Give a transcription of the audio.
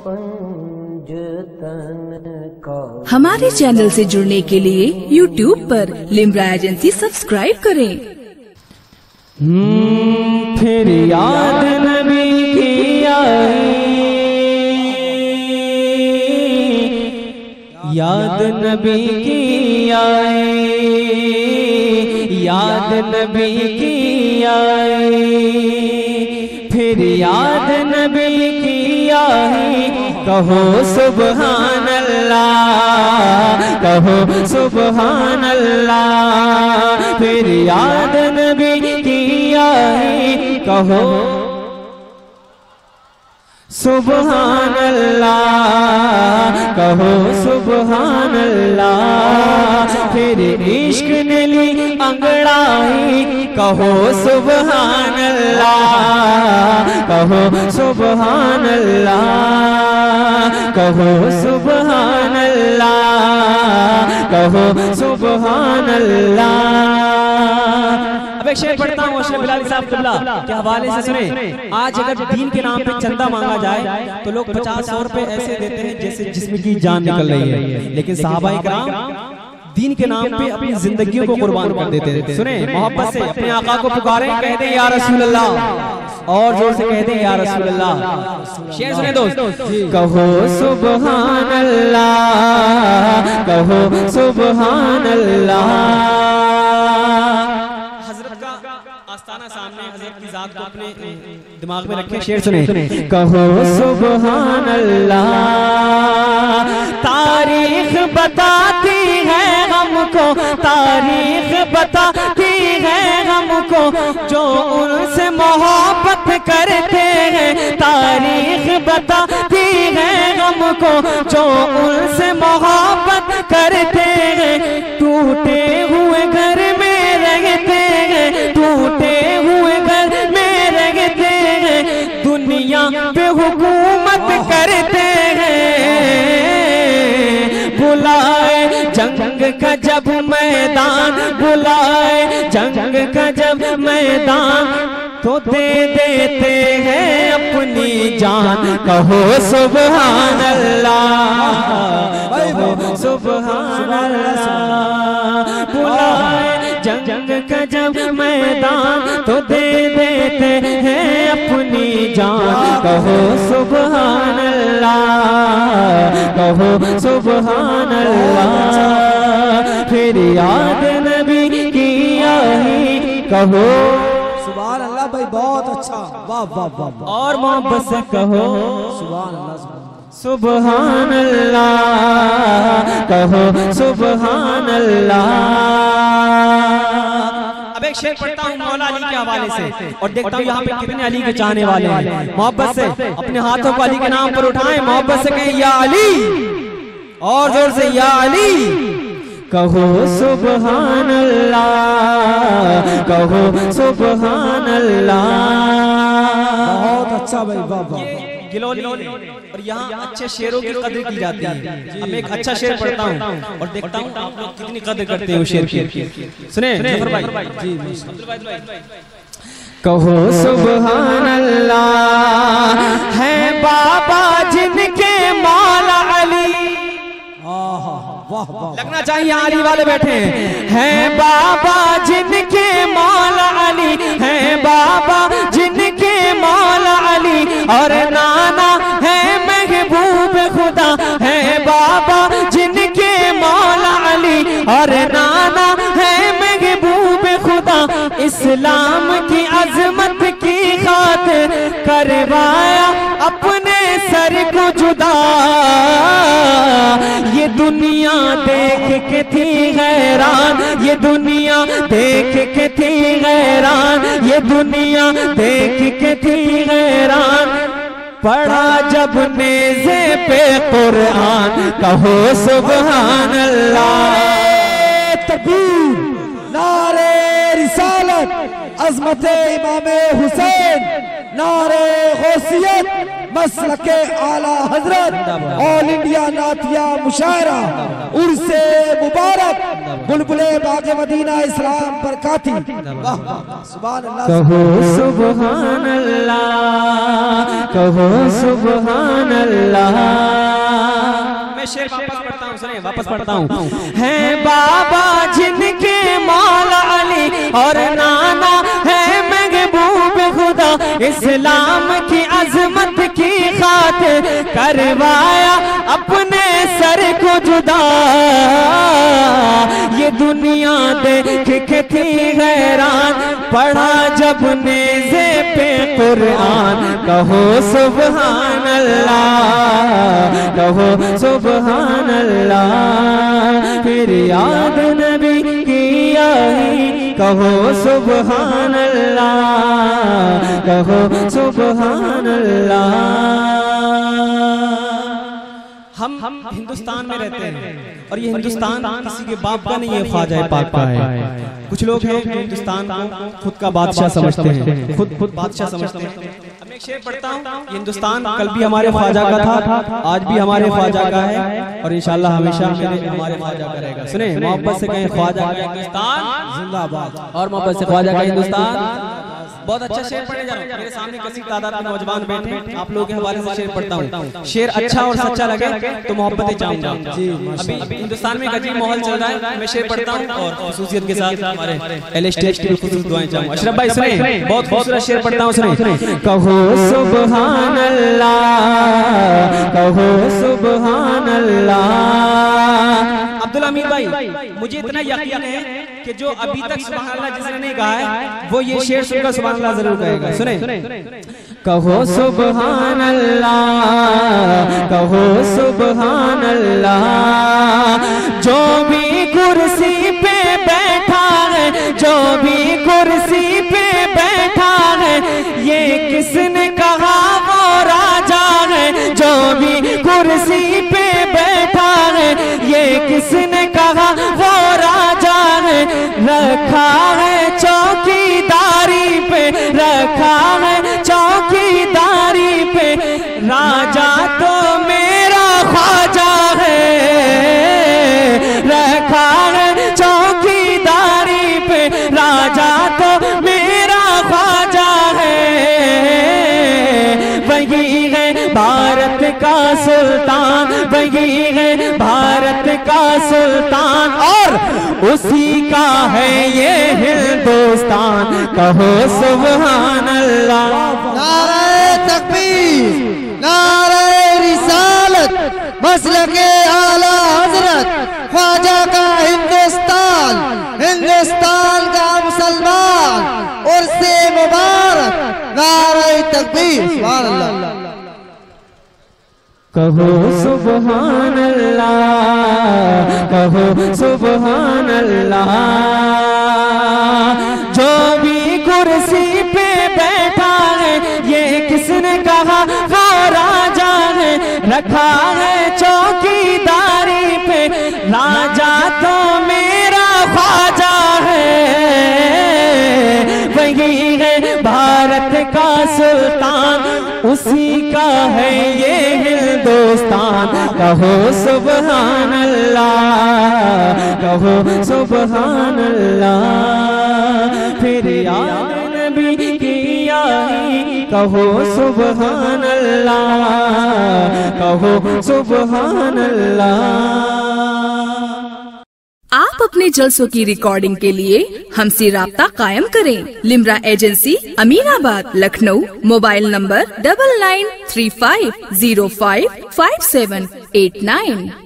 हमारे चैनल से जुड़ने के लिए YouTube पर लिम्रा एजेंसी सब्सक्राइब करें। फिर याद नबी की आई, याद नबी की आई, याद नबी की आई, फिर याद नबी की आई। कहो सुबहान अल्लाह, कहो सुबहान अल्लाह, फिर याद नबी की आई। कहो सुबहान अल्लाह, कहो सुबहान अल्लाह, फिर इश्क ने ली अंगड़ाई। कहो सुबहान अल्लाह, कहो सुबहान अल्लाह, कहो सुबहान अल्लाह, कहो सुबहान अल्लाह। अब एक शेर पढ़ता हूँ शेख बिलाल साहब किबला के हवाले से सुने। आज अगर दीन के नाम पे चंदा मांगा जाए तो लोग 50-100 रुपए ऐसे देते हैं जैसे जिसमें की जान निकल रही है, लेकिन सहाबाए किराम दीन के नाम पे अपनी जिंदगियों को कुर्बान कर देते थे। सुने, मोहब्बत से अपने आका को पुकारें, कह दें या रसूल अल्लाह, और जोर से कह दें या रसूल अल्लाह। शेर सुने दोस्त। कहो सुबहान अल्लाह, कहो सुबहान अल्लाह। आस्ताना सामने, हज़रत की ज़ात को अपने दिमाग में रखें। शेर सुने। कहो सुबहान अल्लाह, तारीख बताती है हमको, तारीख बताती है हमको, जो उनसे मोहब्बत करते हैं। तारीख बताती है हमको, जो उनसे मोहब्बत करते हैं। टूटे हुए घर में रहते हैं, टूटे हुए घर में रहते हैं, दुनिया पे हुकूमत करते हैं। बुलाए जंग का जब मैदान, बुलाए जंग का जब मैदान, तो दे देते हैं अपनी जान। कहो सुबहान अल्लाह, कहो सुबहान अल्लाह। बुलाए जंग का जब मैदान, तो दे देते हैं अपनी जान। कहो सुबहान अल्लाह, कहो सुबहान अल्लाह, फिर याद नबी की आई। कहो सुभान अल्लाह भाई, बहुत अच्छा, वाह वाह वाह। और मोहब्बत से कहो सुभान अल्लाह, सुबहान अल्लाह, कहो सुबहान अल्लाह। अब एक शेर पढ़ता हूँ मौला अली के हवाले से, और देखता हूँ यहाँ पे कितने अली के चाहने वाले हैं। मोहब्बत से अपने हाथों को अली के नाम पर उठाएं, मोहब्बत से कहें या अली, और जोर से या अली। कहो सुबहान अल्लाह, कहो सुबहान अल्लाह। बहुत अच्छा भाई, वाह वाह। गिलोली और यहाँ अच्छे शेरों की कदर की जाती है। मैं एक अच्छा शेर पढ़ता हूँ और देखता हूँ आप लोग कितनी कदर करते हो शेर की। सुने जफर भाई जी, कहो सुबहान अल्लाह, है बाबा जिनके मौला अली। वाह वाह, लगना चाहिए अली वाले बैठे हैं। बाबा जिनके मौला अली, है बाबा जिनके मौला अली, और नाना है महबूब खुदा, है बाबा जिनके मौला अली, और नाना है महबूब खुदा। इस्लाम की अजमत की खातिर करवाया अपने सर को जुदा। ये दुनिया देख के थी हैरान, ये दुनिया देख के थी हैरान, ये दुनिया देख के थी हैरान। पढ़ा जब नेज़े पे कुरान, कहो सुबहान अल्लाह। तकबीर, नारे रिसालत, अज़मते इमाम हुसैन, नारे गौसियत, मसलके आला हजरत, ऑल इंडिया नातिया मुशायरा, उर्से मुबारक, बुलबुले बाग मदीना इस्लाम पर काती। वाह वाह सुभान अल्लाह। कहो सुभान अल्लाह, कहो सुभान अल्लाह। मैं शेर वापस पढ़ता हूँ, सुनिए वापस पढ़ता हूँ। है बाबा जिनके मौला अली और नाना है महबूब खुदा, इस्लाम की अजमत की खातिर करवाया अपने सर को जुदा। ये दुनिया देख के थी हैरान, पढ़ा जब नेज़े पे कुरान। कहो सुभान अल्लाह, कहो सुभान अल्लाह। फिर याद नबी की आई, कहो सुभान अल्लाह, कहो सुभान अल्लाह। हम हिंदुस्तान में रहते हैं और ये हिंदुस्तान किसी के बाप का नहीं है, ख्वाजा पाक का है। कुछ लोग हैं जो हिंदुस्तान को खुद का बादशाह समझते हैं, खुद बादशाह समझते हैं। अब एक शेर पढ़ता हूँ। हिंदुस्तान कल भी हमारे ख्वाजा का था, आज भी हमारे ख्वाजा का है और इंशाल्लाह हमेशा हमारे ख्वाजा का रहेगा। सुने, मोहब्बत से कहें ख्वाजा का हिंदुस्तान जिंदाबाद, और मोहब्बत से ख्वाजा का हिंदुस्तान। बहुत अच्छा शेर पढ़ने जा रहा हूँ। मेरे सामने कसीर तादाद में नौजवान बैठे, आप लोगों के हवाले से शेर पढ़ता हूँ। शेर अच्छा और सच्चा लगे तो मोहब्बतें चाहूंगा। अभी हिंदुस्तान में एक अजीब माहौल चल रहा है, मैं शेर पढ़ता हूँ और खुसूसियत के साथ हमारे एल स्टेज की खुसूस दुआएं चाहूंगा। अशरफ भाई सुने, बहुत खूबसूरत शेर पढ़ता हूँ, सुने। कहो सुभान अल्लाह, कहो सुभान अल्लाह। अब्दुल हमीद भाई, मुझे इतना यकीन है कि जो अभी तक सुभान अल्लाह जिसने नहीं कहा है वो ये शेर सुनकर सुभान अल्लाह जरूर कहेगा। सुने, कहो सुभान अल्लाह, कहो सुभान अल्लाह। जो भी कुर्सी पे बैठा है, जो भी कुर्सी पे बैठा है, ये किसने कहा वो राजा है। जो भी कुर्सी पे बैठा है, ये किसने कहा वो राजा है। रखा है चौकीदारी पे, रखा है चौकीदारी पे, राजा तो मेरा ख्वाजा है। रखा है चौकीदारी पे, राजा तो मेरा ख्वाजा है। वही है भारत का सुल्तान, वही है भारत का सुल्तान, और उसी का है ये हिंदुस्तान। कहो सुभान अल्लाह। नारे तकबीर, नारे रिसालत, मसलके आला हजरत, ख्वाजा का हिंदुस्तान, हिंदुस्तान का मुसलमान, और से मुबारक। नारे तकबीर, सुभान अल्लाह। कहो सुभान अल्लाह, कहो सुभान अल्लाह। जो भी कुर्सी पे बैठा है, ये किसने कहा वो राजा है। रखा है चौकीदारी पे, राजा तो मेरा ख्वाजा है। वही है भारत का सुल्तान, उसी का है ये हिंदुस्तान। कहो सुभान अल्लाह, कहो सुभान अल्लाह। फिर याद नबी की आई, कहो सुभान अल्लाह, कहो सुभान अल्लाह। आप अपने जलसों की रिकॉर्डिंग के लिए हमसे राब्ता कायम करें। Limra agency, Aminabad, Lucknow. Mobile number 9935055789।